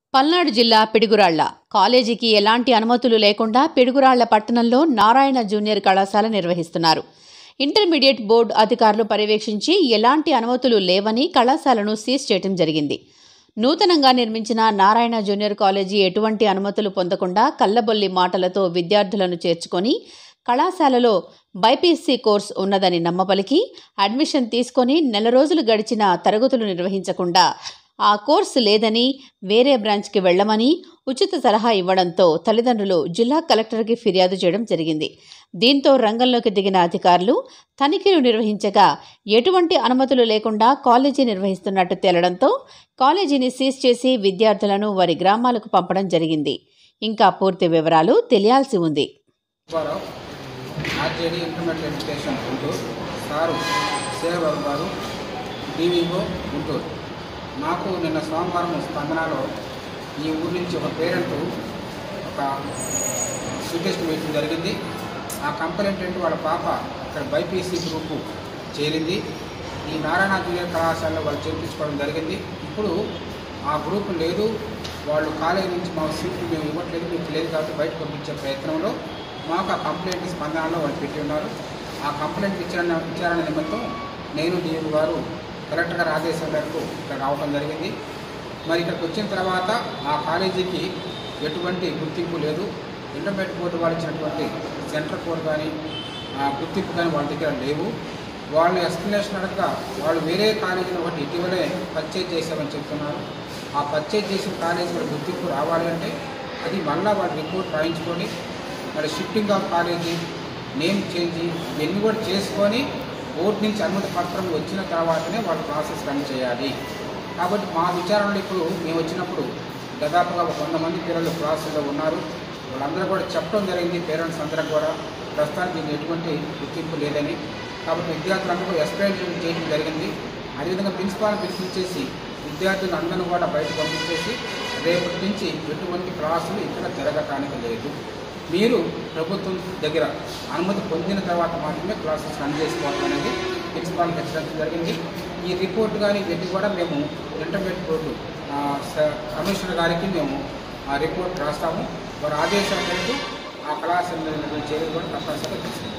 పల్నాడు జిల్లా పిడుగురాళ్ల కాలేజీకి ఎలాంటి అనుమతులు లేకుండా పిడుగురాళ్ల పట్టణంలో నారాయణ జూనియర్ కళాశాల నిర్వహిస్తున్నారు. ఇంటర్మీడియట్ బోర్డు అధికారులు పర్యవేక్షించి ఎలాంటి అనుమతులు లేవని కళాశాలను సీజ్ చేయడం జరిగింది. నూతనంగా నిర్మించిన నారాయణ జూనియర్ కాలేజీ ఎటువంటి అనుమతులు పొందకుండా కల్లబొల్లి మాటలతో విద్యార్థులను చేర్చుకొని కళాశాలలో బైపీసీ కోర్సు ఉన్నదని నమ్మపలికి అడ్మిషన్ తీసుకొని నెల రోజులు గడిచిన తరగతులు నిర్వహించకుండా ఆ కోర్సు లేదని వేరే బ్రాంచ్కి వెళ్లమని ఉచిత సలహా ఇవ్వడంతో తల్లిదండ్రులు జిల్లా కలెక్టర్కి ఫిర్యాదు చేయడం జరిగింది. దీంతో రంగంలోకి దిగిన అధికారులు తనిఖీలు నిర్వహించగా ఎటువంటి అనుమతులు లేకుండా కాలేజీ నిర్వహిస్తున్నట్టు తేలడంతో కాలేజీని సీజ్ చేసి విద్యార్థులను వారి గ్రామాలకు పంపడం జరిగింది. ఇంకా పూర్తి వివరాలు తెలియాల్సి ఉంది. నాకు నిన్న సోమవారం స్పందనలో ఈ ఊరి నుంచి ఒక పేరెంట్ ఒక రిక్వెస్ట్ మీటింగ్ జరిగింది. ఆ కంప్లైంట్ ఏంటి, వాళ్ళ పాప ఇక్కడ బైపీసీ గ్రూపు చేరింది. ఈ నారాయణ జూనియర్ కళాశాలలో వాళ్ళు చేర్పించుకోవడం జరిగింది. ఇప్పుడు ఆ గ్రూపు లేదు, వాళ్ళు కాలేజీ నుంచి మా సీట్లు మేము ఇవ్వట్లేదు, మీకు లేదు కాబట్టి బయట పంపించే ప్రయత్నంలో మాకు ఆ కంప్లైంట్ స్పందనలో వాళ్ళు పెట్టి ఉన్నారు. ఆ కంప్లైంట్ విచారణ నిమిత్తం నేను డిఓ గారు కలెక్టర్ గారి ఆదేశం మేరకు ఇక్కడ రావడం జరిగింది. మరి ఇక్కడికి వచ్చిన తర్వాత ఆ కాలేజీకి ఎటువంటి గుర్తింపు లేదు. ఇంటర్మీడియట్ బోర్డు వాళ్ళు ఇచ్చినటువంటి సెంటర్ కోడ్ కానీ గుర్తింపు కానీ వాళ్ళ దగ్గర లేవు. వాళ్ళు ఎక్స్ప్లెనేషన్ అడగగా వాళ్ళు వేరే కాలేజీని ఒకటి ఇటీవలే పర్చేజ్ చేశామని చెప్తున్నారు. ఆ పర్చేజ్ చేసిన కాలేజీ వాళ్ళ గుర్తింపు రావాలి అంటే అది మళ్ళీ వాళ్ళ రిపోర్ట్ రాయించుకొని మరి shifting of college name change ఇవన్నీ కూడా చేసుకొని బోర్డు నుంచి అనుమతి పత్రం వచ్చిన తర్వాతనే వాళ్ళు ప్రాసెస్ రన్ చేయాలి. కాబట్టి మా విచారణలో ఇప్పుడు మేము వచ్చినప్పుడు దాదాపుగా 100 మంది పిల్లలు క్లాసుల్లో ఉన్నారు. వాళ్ళందరూ కూడా చెప్పడం జరిగింది, పేరెంట్స్ అందరూ కూడా ప్రస్తుతానికి దీనికి ఎటువంటి గుర్తింపు లేదని. కాబట్టి విద్యార్థులందరూ ఎక్స్ప్లెయిన్ చేయడం జరిగింది. అదేవిధంగా ప్రిన్సిపాల్ని పిలిపించేసి విద్యార్థులు అందరూ కూడా బయట పంపించేసి రేపటి నుంచి ఎటువంటి క్లాసులు ఇక్కడ జరగటానికి లేదు, మీరు ప్రభుత్వం దగ్గర అనుమతి పొందిన తర్వాత మాత్రమే క్లాసెస్ రన్ చేసుకోవాలి అనేది ప్రిన్సిపాల్కి హెచ్చరించడం జరిగింది. ఈ రిపోర్ట్ కానీ ఇవన్నీ కూడా మేము ఇంటర్మీడియట్ బోర్డు కమిషనర్ గారికి మేము ఆ రిపోర్ట్ రాస్తాము. వారి ఆదేశాల మేరకు ఆ కళాశాల చర్యలు కూడా తప్పనిసరిగా తీసుకుంటాము.